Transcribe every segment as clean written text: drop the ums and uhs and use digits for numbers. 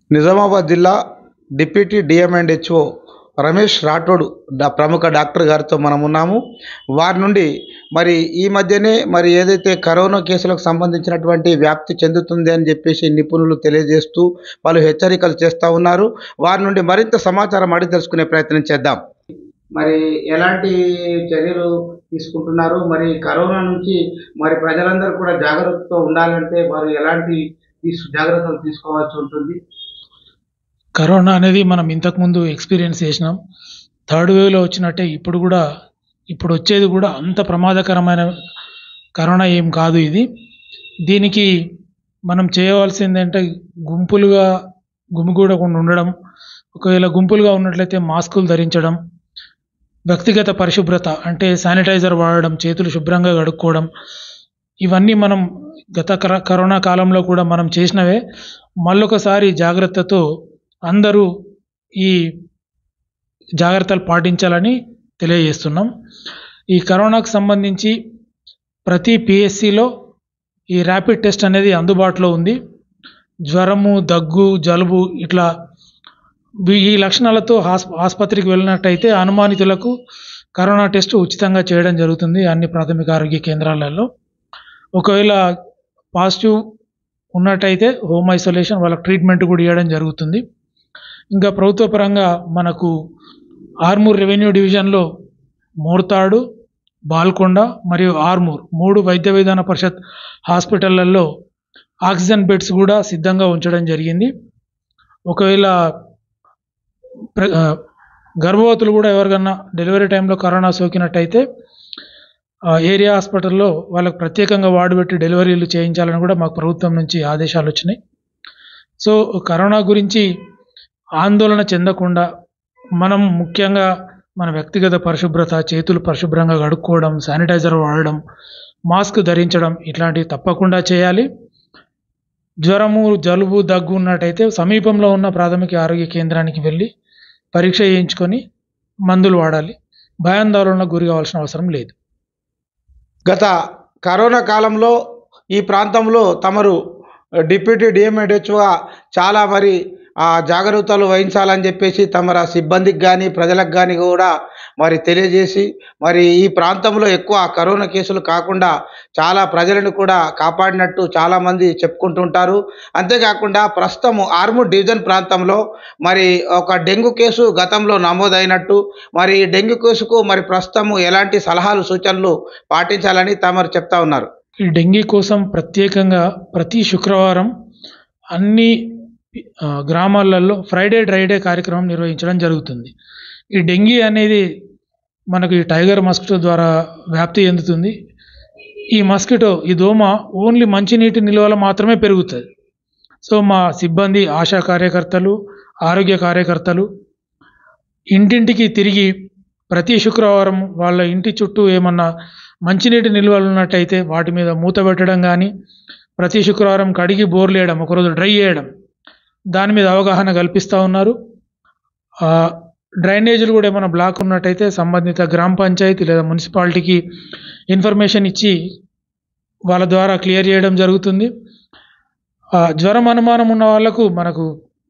నిజామాబాద్ జిల్లా deputy DM and HO Ramesh Rathod ప్రముఖ doctor గారితో మనం ఉన్నాము. వారి నుండి మరి ఈ మధ్యనే మరి ఏదైతే కరోనా కేసులకు సంబంధించినటువంటి వ్యాప్తి చెందుతుంది అని చెప్పేసి నిపుణులు తెలియజేస్తూ వాళ్ళు హెచ్చరికలు చేస్తూ ఉన్నారు. వారి నుండి మరింత సమాచారం అడిగి తెలుసుకునే ప్రయత్నం చేద్దాం. మరి ఎలాంటి చర్యలు తీసుకుంటున్నారు, మరి కరోనా నుంచి మరి ప్రజలందరూ కూడా జాగ్రత్తతో ఉండాలంటే వారు ఎలాంటి జాగ్రత్తలు తీసుకోవాల్సి ఉంటుంది? కరోనా అనేది మనం ఇంతకుముందు ఎక్స్పీరియన్స్ చేసినాం. థర్డ్ వేవ్లో వచ్చినట్టే ఇప్పుడు వచ్చేది కూడా అంత ప్రమాదకరమైన కరోనా ఏం కాదు. దీనికి మనం చేయవలసింది అంటే గుంపులుగా గుమిగూడకుండా ఉండడం, ఒకవేళ గుంపులుగా ఉన్నట్లయితే మాస్కులు ధరించడం, వ్యక్తిగత పరిశుభ్రత అంటే శానిటైజర్ వాడడం, చేతులు శుభ్రంగా కడుక్కోవడం, ఇవన్నీ మనం గత కరోనా కాలంలో కూడా మనం చేసినవే. మళ్ళొకసారి జాగ్రత్తతో అందరూ ఈ జాగ్రత్తలు పాటించాలని తెలియజేస్తున్నాం. ఈ కరోనాకు సంబంధించి ప్రతి పిఎస్సిలో ఈ ర్యాపిడ్ టెస్ట్ అనేది అందుబాటులో ఉంది. జ్వరము, దగ్గు, జలుబు ఇట్లా ఈ లక్షణాలతో ఆసుపత్రికి వెళ్ళినట్టయితే అనుమానితులకు కరోనా టెస్ట్ ఉచితంగా చేయడం జరుగుతుంది అన్ని ప్రాథమిక ఆరోగ్య కేంద్రాలలో. ఒకవేళ పాజిటివ్ ఉన్నట్టయితే హోమ్ ఐసోలేషన్ వాళ్ళకి ట్రీట్మెంట్ కూడా ఇవ్వడం జరుగుతుంది. ఇంకా ప్రభుత్వ పరంగా మనకు ఆర్మూర్ రెవెన్యూ డివిజన్లో మోర్తాడు, బాల్కొండ మరియు ఆర్మూర్ 3 వైద్య విధాన పరిషత్ హాస్పిటళ్లలో ఆక్సిజన్ బెడ్స్ కూడా సిద్ధంగా ఉంచడం జరిగింది. ఒకవేళ గర్భవతులు కూడా ఎవరికన్నా డెలివరీ టైంలో కరోనా సోకినట్టయితే ఏరియా హాస్పిటల్లో వాళ్ళకు ప్రత్యేకంగా వార్డు పెట్టి డెలివరీలు చేయించాలని కూడా మాకు ప్రభుత్వం నుంచి ఆదేశాలు వచ్చినాయి. సో కరోనా గురించి ఆందోళన చెందకుండా మనం ముఖ్యంగా మన వ్యక్తిగత పరిశుభ్రత, చేతులు పరిశుభ్రంగా కడుక్కోవడం, శానిటైజర్ వాడడం, మాస్క్ ధరించడం ఇట్లాంటివి తప్పకుండా చేయాలి. జ్వరము, జలుబు, దగ్గు ఉన్నట్టయితే సమీపంలో ఉన్న ప్రాథమిక ఆరోగ్య కేంద్రానికి వెళ్ళి పరీక్ష చేయించుకొని మందులు వాడాలి. భయాందోళనకు గురి కావాల్సిన అవసరం లేదు. గత కరోనా కాలంలో ఈ ప్రాంతంలో తమరు డిప్యూటీ డిఎంఎండ్హెచ్ఓగా చాలా మరి జాగ్రత్తలు వహించాలని చెప్పేసి తమర సిబ్బందికి కానీ ప్రజలకు కానీ కూడా మరి తెలియజేసి మరి ఈ ప్రాంతంలో ఎక్కువ కరోనా కేసులు కాకుండా చాలా ప్రజలను కూడా కాపాడినట్టు చాలామంది చెప్పుకుంటుంటారు. అంతేకాకుండా ప్రస్తుతం ఆర్మూర్ డివిజన్ ప్రాంతంలో మరి ఒక డెంగ్యూ కేసు గతంలో నమోదైనట్టు, మరి ఈ డెంగ్యూ కేసుకు మరి ప్రస్తుతం ఎలాంటి సలహాలు సూచనలు పాటించాలని తమరు చెప్తా ఉన్నారు? ఈ డెంగీ కోసం ప్రత్యేకంగా ప్రతి శుక్రవారం అన్ని గ్రామాలలో ఫ్రైడే డ్రై డే కార్యక్రమం నిర్వహించడం జరుగుతుంది. ఈ డెంగీ అనేది మనకు ఈ టైగర్ మస్కిటో ద్వారా వ్యాప్తి చెందుతుంది. ఈ దోమ ఓన్లీ మంచినీటి నిల్వలో మాత్రమే పెరుగుతుంది. సో మా సిబ్బంది, ఆశా కార్యకర్తలు, ఆరోగ్య కార్యకర్తలు ఇంటింటికి తిరిగి ప్రతి శుక్రవారం వాళ్ళ ఇంటి చుట్టూ ఏమన్నా మంచినీటి నిల్వలు ఉన్నట్టయితే వాటి మీద మూత పెట్టడం కానీ, ప్రతి శుక్రవారం కడిగి బోర్లు వేయడం, ఒకరోజు డ్రై చేయడం, దాని మీద అవగాహన కల్పిస్తూ ఉన్నారు. డ్రైనేజీలు కూడా ఏమైనా బ్లాక్ ఉన్నట్టయితే సంబంధిత గ్రామ పంచాయతీ లేదా మున్సిపాలిటీకి ఇన్ఫర్మేషన్ ఇచ్చి వాళ్ళ ద్వారా క్లియర్ చేయడం జరుగుతుంది. జ్వరం అనుమానం ఉన్న వాళ్ళకు మనకు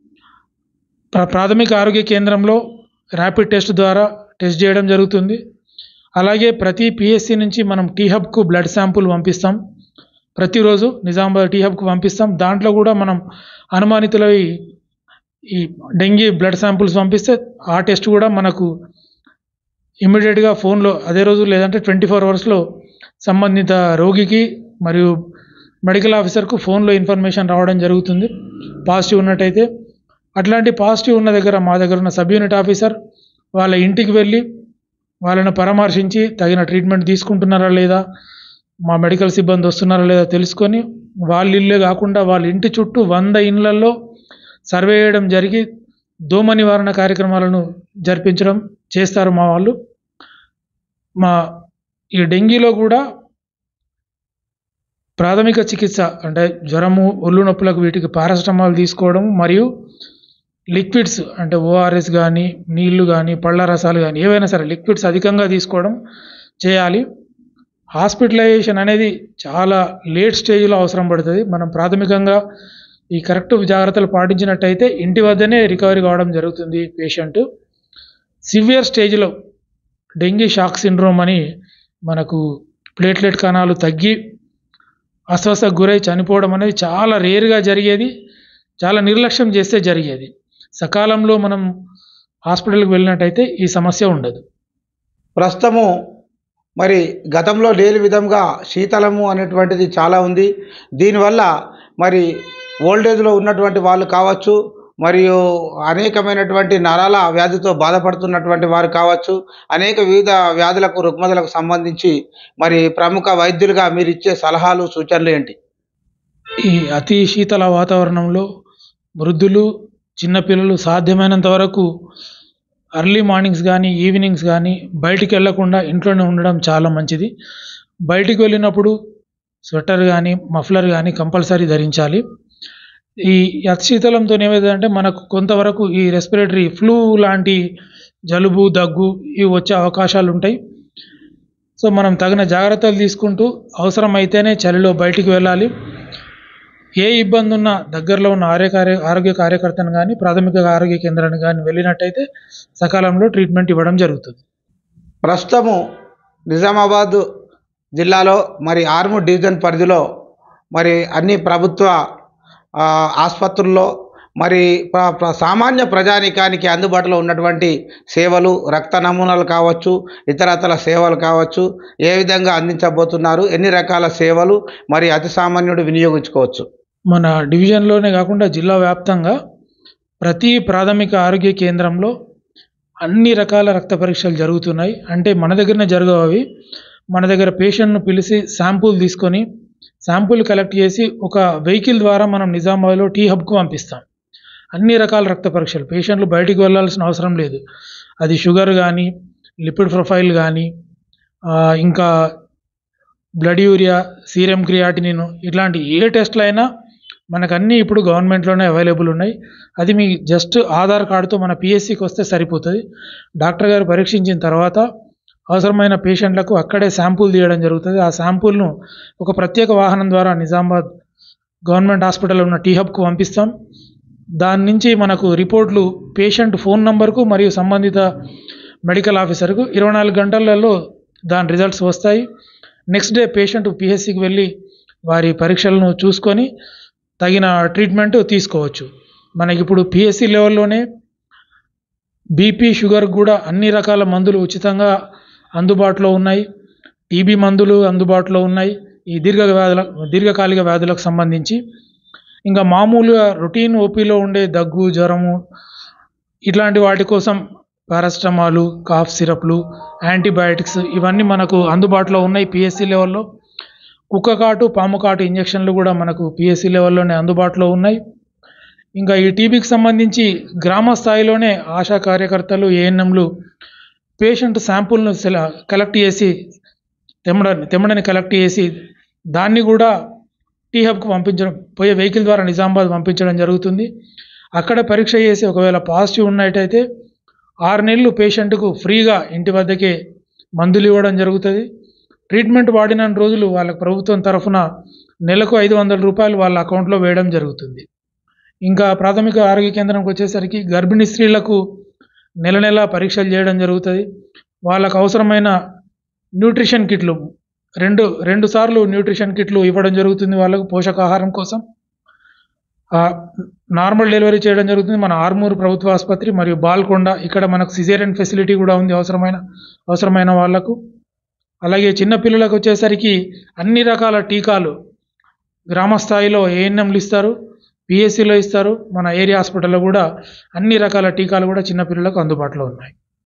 ప్రాథమిక ఆరోగ్య కేంద్రంలో ర్యాపిడ్ టెస్ట్ ద్వారా టెస్ట్ చేయడం జరుగుతుంది. అలాగే ప్రతి పిఎస్సి నుంచి మనం టీ హబ్కు బ్లడ్ శాంపుల్ పంపిస్తాం. ప్రతిరోజు నిజామాబాద్ టీ హబ్కు పంపిస్తాం. దాంట్లో కూడా మనం అనుమానితులవి ఈ డెంగీ బ్లడ్ శాంపుల్స్ పంపిస్తే ఆ టెస్ట్ కూడా మనకు ఇమ్మీడియట్గా ఫోన్లో అదే రోజు లేదంటే 24 అవర్స్లో సంబంధిత రోగికి మరియు మెడికల్ ఆఫీసర్కు ఫోన్లో ఇన్ఫర్మేషన్ రావడం జరుగుతుంది పాజిటివ్ ఉన్నట్టయితే. అట్లాంటి పాజిటివ్ ఉన్న దగ్గర మా దగ్గర ఉన్న సబ్ యూనిట్ ఆఫీసర్ వాళ్ళ ఇంటికి వెళ్ళి వాళ్ళని పరామర్శించి తగిన ట్రీట్మెంట్ తీసుకుంటున్నారా లేదా, మా మెడికల్ సిబ్బంది వస్తున్నారా లేదా తెలుసుకొని వాళ్ళ ఇల్లే కాకుండా వాళ్ళ ఇంటి చుట్టూ 100 ఇళ్లలో సర్వే చేయడం జరిగి దోమ నివారణ కార్యక్రమాలను జరిపించడం చేస్తారు మా వాళ్ళు. ఈ డెంగీలో కూడా ప్రాథమిక చికిత్స అంటే జ్వరము, ఒళ్ళు నొప్పులకు వీటికి పారాసిటమాల్ తీసుకోవడం మరియు లిక్విడ్స్ అంటే ఓఆర్ఎస్ కానీ, నీళ్లు కానీ, పళ్ళ రసాలు కానీ ఏవైనా సరే లిక్విడ్స్ అధికంగా తీసుకోవడం చేయాలి. హాస్పిటలైజేషన్ అనేది చాలా లేట్ స్టేజ్లో అవసరం పడుతుంది. మనం ప్రాథమికంగా ఈ కరెక్ట్ జాగ్రత్తలు పాటించినట్టయితే ఇంటి వద్దనే రికవరీ కావడం జరుగుతుంది పేషెంట్. సివియర్ స్టేజ్లో డెంగీ షాక్ సిండ్రోమ్ అని మనకు ప్లేట్లెట్ కణాలు తగ్గి అస్వస్థకు గురై చనిపోవడం అనేది చాలా రేర్గా జరిగేది, చాలా నిర్లక్ష్యం చేస్తే జరిగేది. సకాలంలో మనం హాస్పిటల్కి వెళ్ళినట్టయితే ఈ సమస్య ఉండదు. ప్రస్తుతము మరి గతంలో లేని విధంగా శీతలము అనేటువంటిది చాలా ఉంది. దీనివల్ల మరి ఓల్డేజ్లో ఉన్నటువంటి వాళ్ళు కావచ్చు, మరియు అనేకమైనటువంటి నరాల వ్యాధితో బాధపడుతున్నటువంటి వారు కావచ్చు, అనేక వివిధ వ్యాధులకు రుగ్మతలకు సంబంధించి మరి ప్రముఖ వైద్యులుగా మీరు ఇచ్చే సలహాలు సూచనలు ఏంటి? ఈ అతి శీతల వాతావరణంలో వృద్ధులు, చిన్నపిల్లలు సాధ్యమైనంత వరకు ఎర్లీ మార్నింగ్స్ కానీ ఈవినింగ్స్ కానీ బయటికి వెళ్ళకుండా ఇంట్లోనే ఉండడం చాలా మంచిది. బయటికి వెళ్ళినప్పుడు స్వెటర్ కానీ మఫ్లర్ కానీ కంపల్సరీ ధరించాలి. ఈ అతిశీతలంతో ఏమవుతుందంటే మనకు కొంతవరకు ఈ రెస్పిరేటరీ ఫ్లూ లాంటి జలుబు, దగ్గు ఇవి వచ్చే అవకాశాలు ఉంటాయి. సో మనం తగిన జాగ్రత్తలు తీసుకుంటూ అవసరమైతేనే చలిలో బయటికి వెళ్ళాలి. ఏ ఇబ్బంది ఉన్నా దగ్గరలో ఉన్న ఆరోగ్య కార్యకర్తను కానీ ప్రాథమిక ఆరోగ్య కేంద్రాన్ని కానీ వెళ్ళినట్టయితే సకాలంలో ట్రీట్మెంట్ ఇవ్వడం జరుగుతుంది. ప్రస్తుతము నిజామాబాద్ జిల్లాలో మరి ఆర్మూర్ డివిజన్ పరిధిలో మరి అన్ని ప్రభుత్వ ఆసుపత్రుల్లో మరి సామాన్య ప్రజానీకానికి అందుబాటులో ఉన్నటువంటి సేవలు, రక్త నమూనాలు కావచ్చు, ఇతరతర సేవలు కావచ్చు, ఏ విధంగా అందించబోతున్నారు, ఎన్ని రకాల సేవలు మరి అతి సామాన్యుడు వినియోగించుకోవచ్చు? మన డివిజన్లోనే కాకుండా జిల్లా వ్యాప్తంగా ప్రతి ప్రాథమిక ఆరోగ్య కేంద్రంలో అన్ని రకాల రక్త పరీక్షలు జరుగుతున్నాయి. అంటే మన దగ్గరనే జరగవు అవి. మన దగ్గర పేషెంట్ను పిలిచి శాంపుల్ తీసుకొని శాంపుల్ కలెక్ట్ చేసి ఒక వెహికల్ ద్వారా మనం నిజామాబాద్లో టీ హబ్కు పంపిస్తాం. అన్ని రకాల రక్త పరీక్షలు, పేషెంట్లు బయటికి వెళ్ళాల్సిన అవసరం లేదు. అది షుగర్ కానీ, లిపిడ్ ప్రొఫైల్ కానీ, ఇంకా బ్లడ్ యూరియా, సీరం క్రియాటినిన్ ఇట్లాంటి ఏ టెస్ట్లు అయినా మనకు అన్నీ ఇప్పుడు గవర్నమెంట్లోనే అవైలబుల్ ఉన్నాయి. అది మీ జస్ట్ ఆధార్ కార్డుతో మన పిఎస్సికి వస్తే సరిపోతుంది. డాక్టర్ గారు పరీక్షించిన తర్వాత అవసరమైన పేషెంట్లకు అక్కడే శాంపుల్ తీయడం జరుగుతుంది. ఆ శాంపుల్ను ఒక ప్రత్యేక వాహనం ద్వారా నిజామాబాద్ గవర్నమెంట్ హాస్పిటల్లో ఉన్న టీ హబ్కు పంపిస్తాం. దాని నుంచి మనకు రిపోర్ట్లు పేషెంట్ ఫోన్ నంబర్కు మరియు సంబంధిత మెడికల్ ఆఫీసర్కు 24 గంటలలో దాని రిజల్ట్స్ వస్తాయి. నెక్స్ట్ డే పేషెంట్ పిహెచ్సికి వెళ్ళి వారి పరీక్షలను చూసుకొని తగిన ట్రీట్మెంట్ తీసుకోవచ్చు. మనకి ఇప్పుడు పిహెచ్సి లెవెల్లోనే బీపీ, షుగర్ కూడా అన్ని రకాల మందులు ఉచితంగా అందుబాటులో ఉన్నాయి. టీబీ మందులు అందుబాటులో ఉన్నాయి. ఈ దీర్ఘకాలిక వ్యాధులకు సంబంధించి ఇంకా మామూలుగా రొటీన్ ఓపీలో ఉండే దగ్గు, జ్వరము ఇట్లాంటి వాటి కోసం పారాసిటమాలు, కాఫ్ సిరప్లు, యాంటీబయాటిక్స్ ఇవన్నీ మనకు అందుబాటులో ఉన్నాయి పిఎస్సి లెవెల్లో. కుక్క కాటు, పాము కాటు ఇంజక్షన్లు కూడా మనకు పిఎస్సి లెవెల్లోనే అందుబాటులో ఉన్నాయి. ఇంకా ఈ టీబీకి సంబంధించి గ్రామ స్థాయిలోనే ఆశా కార్యకర్తలు, ఏఎన్ఎంలు పేషెంట్ శాంపుల్ను కలెక్ట్ చేసి తెమ్మడని కలెక్ట్ చేసి దాన్ని కూడా టీ హబ్కు పంపించడం, పోయే వెహికల్ ద్వారా నిజామాబాద్ పంపించడం జరుగుతుంది. అక్కడ పరీక్ష చేసి ఒకవేళ పాజిటివ్ ఉన్నట్టయితే 6 నెలలు పేషెంట్కు ఫ్రీగా ఇంటి వద్దకే మందులు ఇవ్వడం జరుగుతుంది. ట్రీట్మెంట్ వాడిన రోజులు వాళ్ళకు ప్రభుత్వం తరఫున నెలకు 500 రూపాయలు వాళ్ళ అకౌంట్లో వేయడం జరుగుతుంది. ఇంకా ప్రాథమిక ఆరోగ్య కేంద్రంకి వచ్చేసరికి గర్భిణీ స్త్రీలకు నెల పరీక్షలు చేయడం జరుగుతుంది. వాళ్ళకు అవసరమైన న్యూట్రిషన్ కిట్లు రెండు సార్లు న్యూట్రిషన్ కిట్లు ఇవ్వడం జరుగుతుంది. వాళ్ళకు పోషకాహారం కోసం నార్మల్ డెలివరీ చేయడం జరుగుతుంది. మన ఆర్మూర్ ప్రభుత్వ ఆసుపత్రి మరియు బాల్కొండ ఇక్కడ మనకు సిజేరియన్ ఫెసిలిటీ కూడా ఉంది అవసరమైన వాళ్లకు. అలాగే చిన్నపిల్లలకు వచ్చేసరికి అన్ని రకాల టీకాలు గ్రామ స్థాయిలో ఏఎన్ఎంలు ఇస్తారు, పిఎస్సిలో ఇస్తారు. మన ఏరియా హాస్పిటల్లో కూడా అన్ని రకాల టీకాలు కూడా చిన్నపిల్లలకు అందుబాటులో ఉన్నాయి.